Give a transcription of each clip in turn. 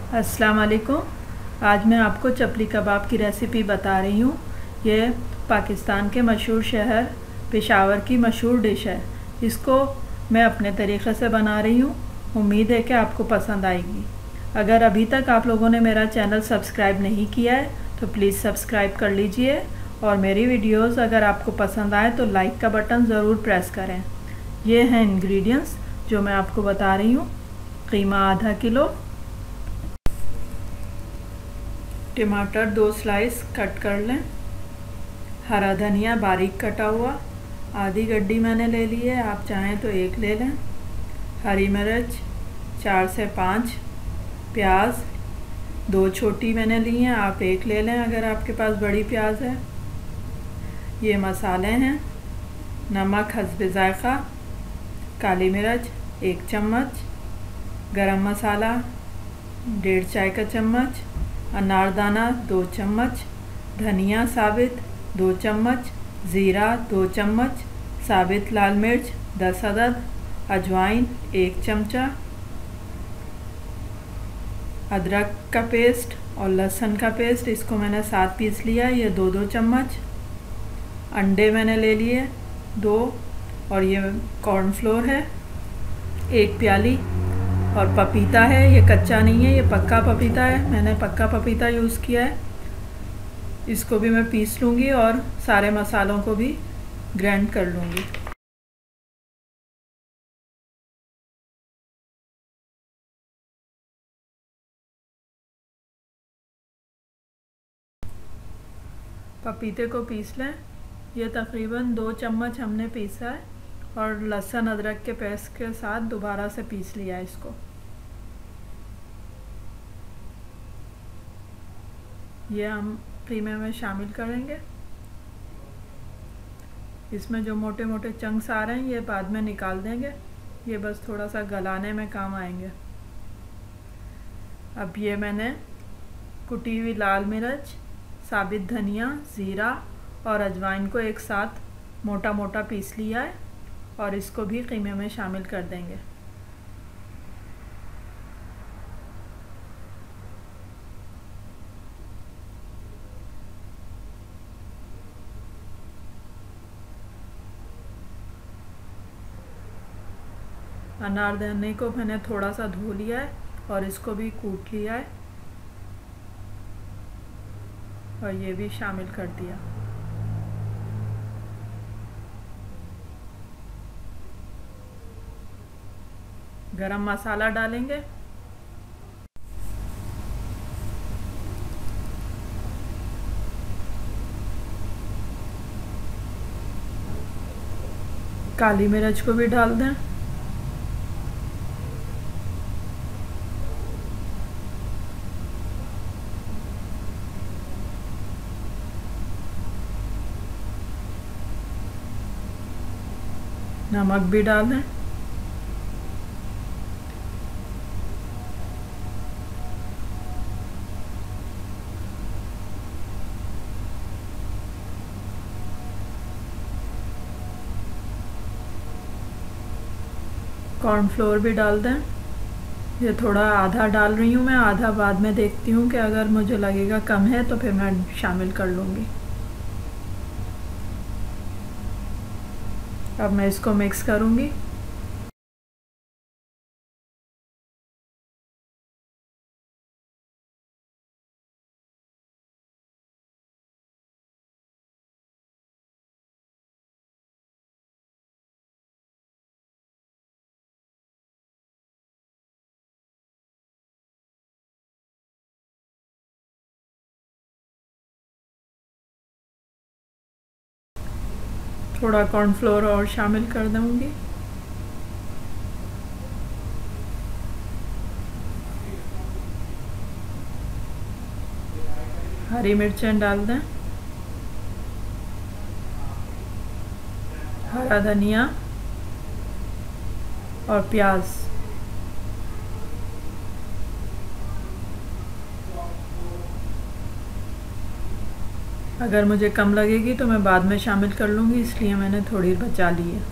अस्सलाम वालेकुम। आज मैं आपको चपली कबाब की रेसिपी बता रही हूँ। ये पाकिस्तान के मशहूर शहर पेशावर की मशहूर डिश है। इसको मैं अपने तरीक़े से बना रही हूँ। उम्मीद है कि आपको पसंद आएगी। अगर अभी तक आप लोगों ने मेरा चैनल सब्सक्राइब नहीं किया है तो प्लीज़ सब्सक्राइब कर लीजिए, और मेरी वीडियोस अगर आपको पसंद आए तो लाइक का बटन ज़रूर प्रेस करें। ये हैं इंग्रेडिएंट्स जो मैं आपको बता रही हूँ। कीमा आधा किलो, टमाटर 2 स्लाइस कट कर लें, हरा धनिया बारीक कटा हुआ आधी गड्डी मैंने ले ली है, आप चाहें तो 1 ले लें, हरी मिर्च 4 से 5, प्याज 2 छोटी मैंने ली हैं, आप 1 ले लें अगर आपके पास बड़ी प्याज है। ये मसाले हैं, नमक हस्बे ज़ायक़ा, काली मिर्च 1 चम्मच, गरम मसाला 1.5 चाय का चम्मच, अनारदाना 2 चम्मच, धनिया साबित 2 चम्मच, ज़ीरा 2 चम्मच, साबित लाल मिर्च 10 अदद, अजवाइन 1 चमचा, अदरक का पेस्ट और लहसुन का पेस्ट, इसको मैंने 7 पीस लिया, ये 2-2 चम्मच, अंडे मैंने ले लिए 2, और ये कॉर्नफ्लोर है 1 प्याली, और पपीता है, ये कच्चा नहीं है, ये पक्का पपीता है, मैंने पक्का पपीता यूज़ किया है। इसको भी मैं पीस लूँगी और सारे मसालों को भी ग्राइंड कर लूँगी। पपीते को पीस लें, ये तकरीबन 2 चम्मच हमने पीसा है, और लहसुन अदरक के पेस्ट के साथ दोबारा से पीस लिया है इसको। ये हम कीमे में शामिल करेंगे। इसमें जो मोटे मोटे चंक्स आ रहे हैं ये बाद में निकाल देंगे, ये बस थोड़ा सा गलाने में काम आएंगे। अब ये मैंने कुटी हुई लाल मिर्च, साबित धनिया, ज़ीरा और अजवाइन को एक साथ मोटा मोटा पीस लिया है, और इसको भी कीमे में शामिल कर देंगे। अनारदाने को मैंने थोड़ा सा धो लिया है और इसको भी कूट लिया है, और ये भी शामिल कर दिया। गरम मसाला डालेंगे, काली मिर्च को भी डाल दें, नमक भी डाल दें, कॉर्नफ्लोर भी डाल दें। ये थोड़ा आधा डाल रही हूँ मैं, आधा बाद में देखती हूँ कि अगर मुझे लगेगा कम है तो फिर मैं शामिल कर लूँगी। अब मैं इसको मिक्स करूँगी। थोड़ा कॉर्नफ्लोर और शामिल कर दूँगी। हरी मिर्चें डाल दें, हरा धनिया और प्याज। अगर मुझे कम लगेगी तो मैं बाद में शामिल कर लूँगी, इसलिए मैंने थोड़ी बचा ली है।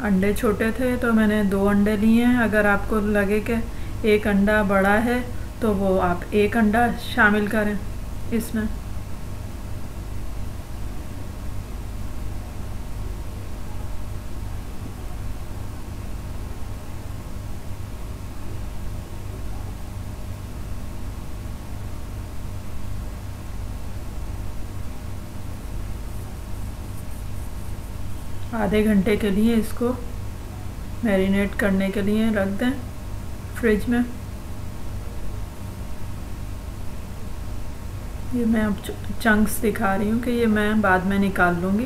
अंडे छोटे थे तो मैंने 2 अंडे लिए हैं। अगर आपको लगे कि एक अंडा बड़ा है तो वो आप एक अंडा शामिल करें इसमें। आधे घंटे के लिए इसको मैरिनेट करने के लिए रख दें फ्रिज में। ये मैं अब चंक्स दिखा रही हूँ कि ये मैं बाद में निकाल लूँगी।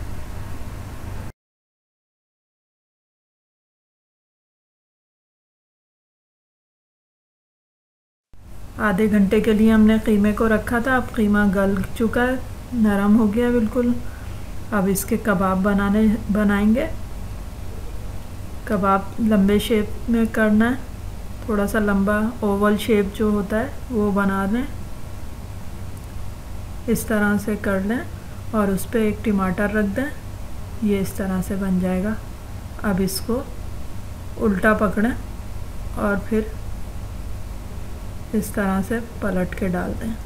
आधे घंटे के लिए हमने कीमे को रखा था। अब कीमा गल चुका है, नरम हो गया बिल्कुल। अब इसके कबाब बनाएंगे। कबाब लंबे शेप में करना है, थोड़ा सा लंबा ओवल शेप जो होता है वो बना लें, इस तरह से कर लें और उस पर एक टमाटर रख दें। ये इस तरह से बन जाएगा। अब इसको उल्टा पकड़ें और फिर इस तरह से पलट के डाल दें।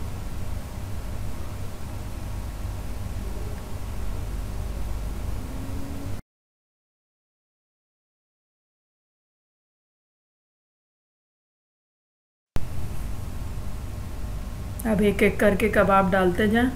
अब एक एक करके कबाब डालते जाएं।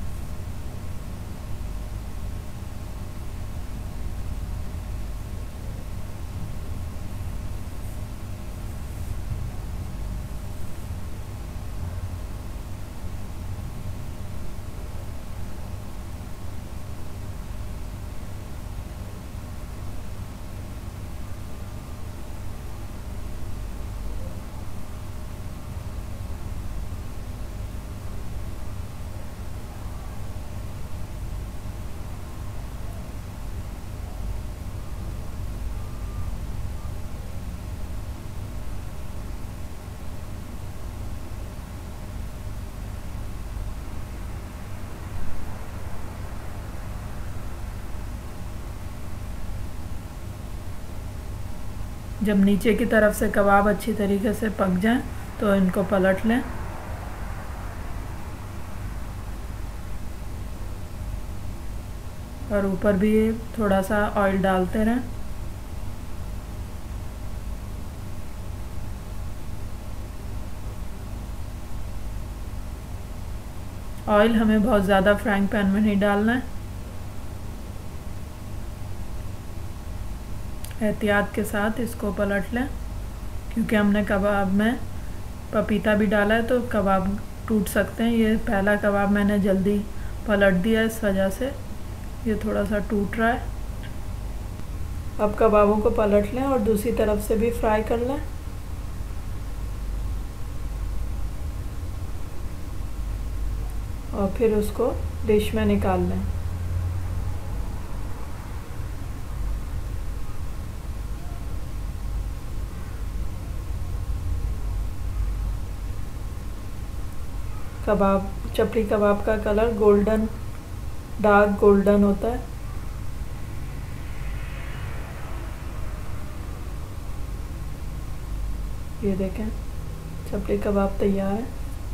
जब नीचे की तरफ से कबाब अच्छी तरीके से पक जाए तो इनको पलट लें। और ऊपर भी थोड़ा सा ऑयल डालते रहें। ऑयल हमें बहुत ज़्यादा फ्राइंग पैन में नहीं डालना है, एहतियात के साथ इसको पलट लें, क्योंकि हमने कबाब में पपीता भी डाला है तो कबाब टूट सकते हैं। ये पहला कबाब मैंने जल्दी पलट दिया, इस वजह से ये थोड़ा सा टूट रहा है। अब कबाबों को पलट लें और दूसरी तरफ से भी फ्राई कर लें। और फिर उसको डिश में निकाल लें। कबाब चपली कबाब का कलर गोल्डन, डार्क गोल्डन होता है। ये देखें, चपली कबाब तैयार है।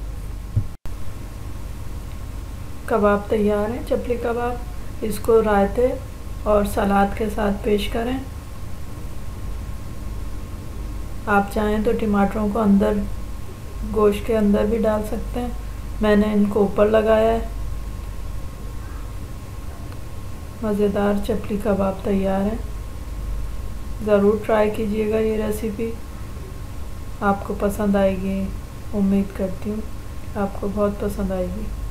कबाब तैयार है, चपली कबाब। इसको रायते और सलाद के साथ पेश करें। आप चाहें तो टमाटरों को अंदर गोश्त के अंदर भी डाल सकते हैं, मैंने इनको ऊपर लगाया है। मज़ेदार चपली कबाब तैयार है। ज़रूर ट्राई कीजिएगा ये रेसिपी, आपको पसंद आएगी। उम्मीद करती हूँ आपको बहुत पसंद आएगी।